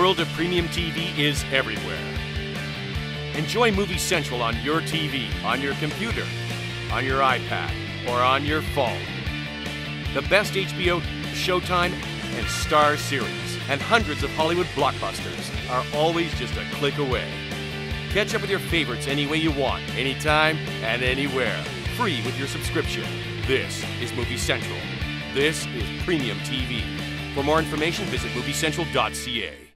world of premium TV is everywhere. Enjoy Movie Central on your TV, on your computer, on your iPad, or on your phone. The best HBO, Showtime, and Star series, and hundreds of Hollywood blockbusters are always just a click away. Catch up with your favorites any way you want, anytime and anywhere. Free with your subscription. This is Movie Central. This is premium TV. For more information, visit moviecentral.ca.